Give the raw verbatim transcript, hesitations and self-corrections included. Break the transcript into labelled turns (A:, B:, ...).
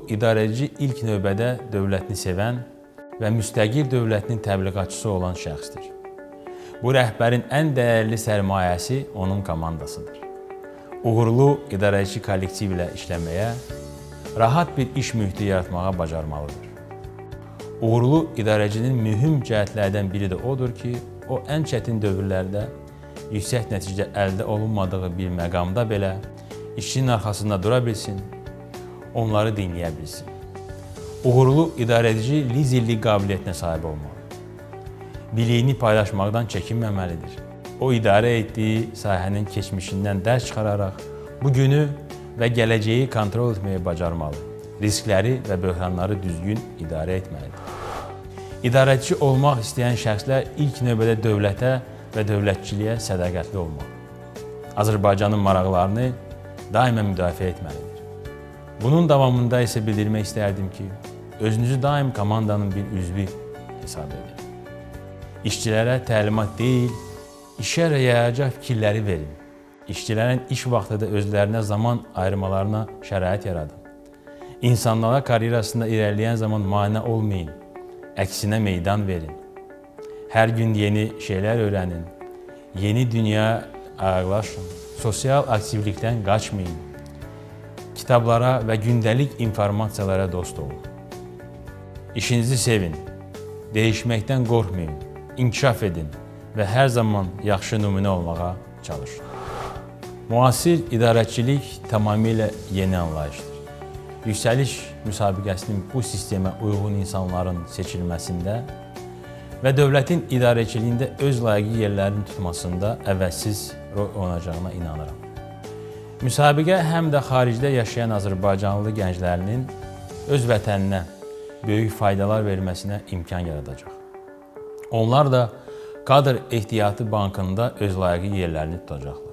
A: idarəedici ilk növbədə dövlətini sevən və müstəqil dövlətinin təbliğatçısı olan şəxsdir. Bu rəhbərin ən dəyərli sərmayəsi onun komandasıdır. Uğurlu idarəedici kollektiv ilə işləməyə, rahat bir iş mühiti yaratmağa bacarmalıdır. Uğurlu idarəçinin mühüm cəhətlərdən biri də odur ki, o ən çətin dövrlərdə yüksək nəticə əldə olunmadığı bir məqamda belə işçinin arxasında dura bilsin, onları dinləyə bilsin. Uğurlu idarəedici liderlik qabiliyyətinə sahib olmalı. Biliyini paylaşmaqdan çəkinməməlidir. O, idarə etdiyi sahənin keçmişindən dərs çıxararaq, bugünü və gələcəyi kontrol etməyi bacarmalı. Riskləri və böhranları düzgün idarə etməlidir. İdarəçi olmaq istəyən şəxslər ilk növbədə dövlətə və dövlətçiliyə sədaqətli olmalı. Azərbaycanın maraqlarını daimə müdafiə etməlidir. Bunun davamında isə bildirmək istərdim ki, özünüzü daim komandanın bir üzvü hesab edin. İşçilərə təlimat deyil, işə rəyacaq fikirləri verin. İşçilərin iş vaxtı da özlərinə zaman ayırmalarına şərait yaradın. İnsanlara karyerasında irəliləyən zaman mane olmayın, əksinə meydan verin. Hər gün yeni şeylər öyrənin, yeni dünya ayaqlaşın, sosial aktivlikdən qaçmayın, kitablara və gündəlik informasiyalara dost olun. İşinizi sevin, dəyişməkdən qorxmayın, inkişaf edin və hər zaman yaxşı nümunə olmağa çalışın. Müasir idarəçilik tamamilə yeni anlayışdır. Yüksəliş müsabiqəsinin bu sistemə uyğun insanların seçilməsində və dövlətin idarəçiliyində öz layiqli yerlərini tutmasında əvəzsiz rol oynayacağına inanıram. Müsabiqə həm də xaricdə yaşayan Azərbaycanlı gənclərinin öz vətəninə böyük faydalar verməsinə imkan yaradacaq. Onlar da kadr ehtiyatı bankında öz layiqli yerlərini tutacaqlar.